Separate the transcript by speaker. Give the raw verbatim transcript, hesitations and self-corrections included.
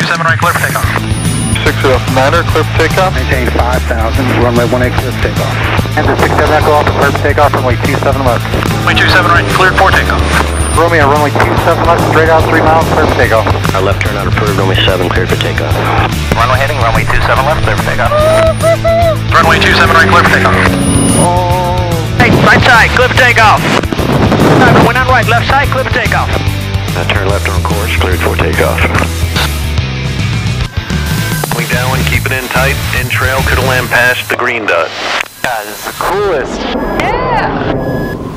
Speaker 1: seven right, clear for takeoff.
Speaker 2: six oh niner, clear for takeoff.
Speaker 3: Maintain five thousand, runway one eight, clear for takeoff.
Speaker 4: And the six seven Echo Alpha, clear for takeoff, runway two seven left.
Speaker 1: Runway two seven right, cleared for takeoff.
Speaker 4: Romeo, runway two seven left, straight out three miles, clear for takeoff.
Speaker 5: Our left turn out approved, runway seven, cleared for takeoff.
Speaker 1: Runway heading, runway two seven left, clear for takeoff. Runway two seven right, clear for takeoff.
Speaker 3: Oh.
Speaker 1: Hey, right side, clear for takeoff. No, going on right, left side, clear for takeoff.
Speaker 5: Uh, turn left on course, cleared for takeoff.
Speaker 6: Going down, keep it in tight, in trail, could land past the green dot.
Speaker 4: God, this is the coolest.
Speaker 3: Yeah.